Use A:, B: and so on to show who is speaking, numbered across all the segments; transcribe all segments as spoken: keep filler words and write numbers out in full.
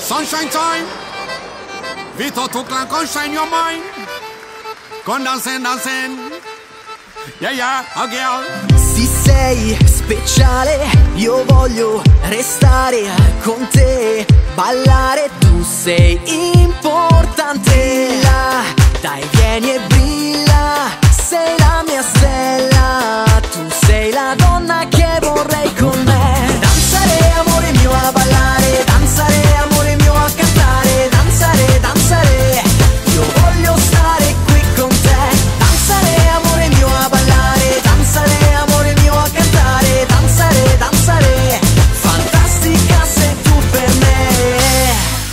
A: Sunshine time. Vito Tuclan, come shine your mind. Come dancing, dancing. Yeah, yeah, a girl.
B: Se sei speciale, io voglio restare con te. Ballare, tu sei importante. La, dai, vieni e brilla. Sei la mia stella. Tu sei la donna che vorrei con me. Danzare, amore mio, a ballare. Danzare, amore mio, a cantare. Danzare, danzare. Io voglio stare qui con te. Danzare, amore mio, a ballare. Danzare, amore mio, a cantare. Danzare, danzare. Fantastica sei tu per me.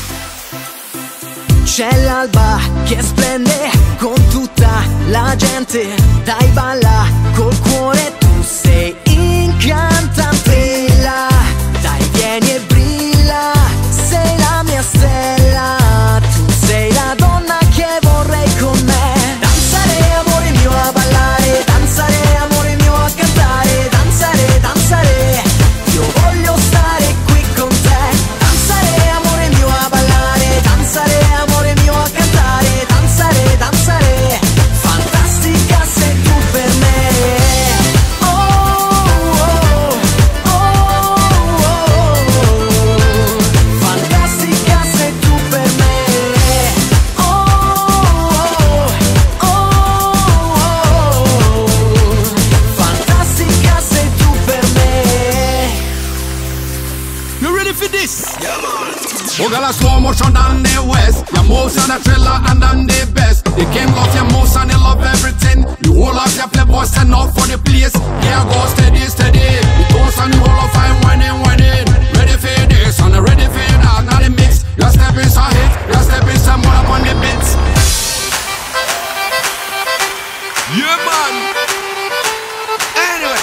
B: C'è l'alba che splende con tutta la gente. Dai, balla col cuore, tu sei incantante. La, dai, vieni e brilla. Sei la mia stella. Tu sei la donna che vorrei con me. Danzare, amore mio, a ballare. Danzare, amore mio, a cantare. Danzare, danzare. Io voglio stare qui con te. Danzare, amore mio, a ballare. Danzare, amore mio, a cantare. Danzare, danzare. Fantastica sei tu per me. Oh, oh, oh, oh. Fantastica sei tu per me. Oh, oh, oh. Fantastica sei tu per me.
A: You ready for this? Yeah, man. Oh, girl, a slow motion down the west. Your moves are the thriller and I'm the best. The king of your moves and they love everything. You hold up your playboy, stand up for the place. Yeah, go steady, steady. The toast and the whole of fine whining, whining. Ready for this and ready for that. Now the mix. Your step is a hit. Your step is some more up on the beats. Yeah, man. Anyway.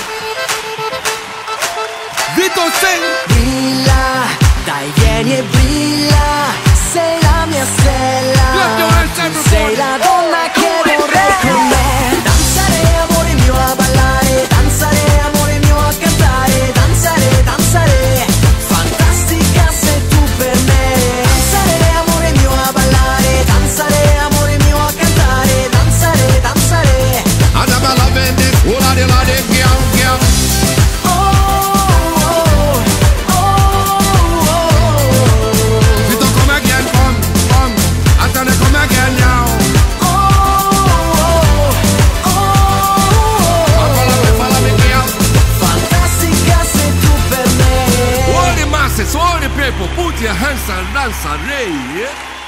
A: Vito sing.
B: Brilla, dai, vieni e brilla. Sei la mia stella. Tu sei la donna che vorrei con me. Danzare, amore mio, a ballare. Danzare, amore mio, a cantare. Danzare, danzare. Fantastica sei tu per me. Danzare, amore mio, a ballare. Danzare, amore mio, a cantare. Danzare, danzare.
A: I never loving this. Who are the lady, girl, girl? Vito, come again, come, come. Anthony, come again now. Follow me, follow me, girl.
B: Fantastica sei tu per me.
A: All the masses, all the people, put your hands and dance and ray, yeah?